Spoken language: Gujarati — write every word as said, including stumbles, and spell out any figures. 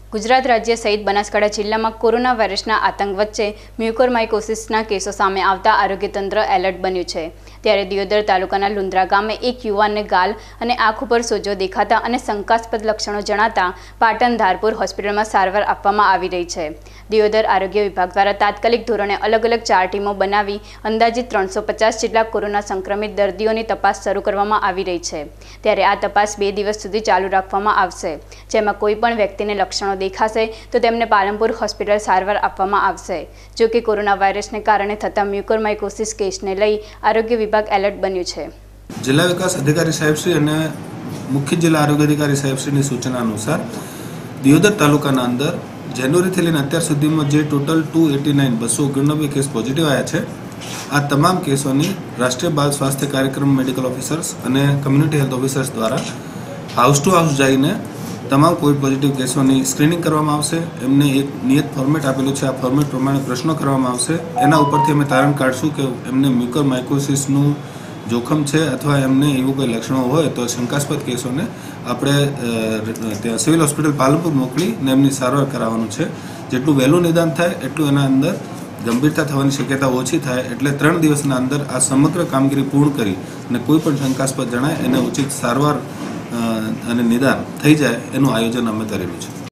ગુજરાત રાજ્ય સહિત બનાસકાંઠા જિલ્લામાં કોરોના વાયરસના આતંક વચ્ચે મ્યુકોરમાઇકોસિસના કેસો સામે આવતા આરોગ્ય તંત્ર એલર્ટ બન્યું છે। ત્યારે દિયોદર તાલુકાના લુંદ્રા ગામે એક યુવાનને ગાલ અને આંખ ઉપર સોજો દેખાતા અને શંકાસ્પદ લક્ષણો જણાતા પાટણ ધારપુર હોસ્પિટલમાં સારવાર આપવામાં આવી રહી છે। દિયોદર આરોગ્ય વિભાગ દ્વારા તાત્કાલિક ધોરણે અલગ અલગ ચાર ટીમો બનાવી અંદાજિત ત્રણસો પચાસ જેટલા કોરોના સંક્રમિત દર્દીઓની તપાસ શરૂ કરવામાં આવી રહી છે। ત્યારે આ તપાસ બે દિવસ સુધી ચાલુ રાખવામાં આવશે, જેમાં કોઈ પણ વ્યક્તિને લક્ષણો દેખાશે તો તેમને પાલનપુર હોસ્પિટલ સારવાર આપવામાં આવશે। જો કે કોરોના વાયરસને કારણે થતા મ્યુકોરમાઇકોસિસ કેસને લઈ આરોગ્ય વિભાગ એલર્ટ બન્યું છે। જિલ્લા વિકાસ અધિકારી સાહેબશ્રી અને મુખ્ય જિલ્લા આરોગ્ય અધિકારી સાહેબશ્રીની સૂચના અનુસાર દિયોદર તાલુકાના અંદર જાન્યુઆરીથી લઈને અત્યાર સુધીમાં જે ટોટલ ટુ એટી નાઇન બસો ઓગણનવ્બે કેસ પોઝિટિવ આવ્યા છે, આ તમામ કેસોની રાષ્ટ્રીય બાળ સ્વાસ્થ્ય કાર્યક્રમ મેડિકલ ઓફિસર્સ અને કમ્યુનિટી હેલ્થ ઓફિસર્સ દ્વારા હાઉસ ટુ હાઉસ જઈને તમામ કોવિડ પોઝિટિવ કેસોની સ્ક્રીનિંગ કરવામાં આવશે। એમને એક નિયત ફોર્મેટ આપેલું છે, આ ફોર્મેટ પ્રમાણે પ્રશ્નો કરવામાં આવશે। એના ઉપરથી અમે તારણ કાઢશું કે એમને મ્યુકોરમાઇકોસિસનું જોખમ છે અથવા એમને એવું કોઈ લક્ષણો હોય તો શંકાસ્પદ કેસોને આપણે ત્યાં સિવિલ હોસ્પિટલ પાલનપુર મોકલીને એમની સારવાર કરાવવાનું છે। જેટલું વહેલું નિદાન થાય એટલું એના અંદર ગંભીરતા થવાની શક્યતા ઓછી થાય, એટલે ત્રણ દિવસના અંદર આ સમગ્ર કામગીરી પૂર્ણ કરી અને કોઈ પણ શંકાસ્પદ જણાય એને ઉચિત સારવાર અને નિદાન થઈ જાય એનું આયોજન અમે કરેલું છે।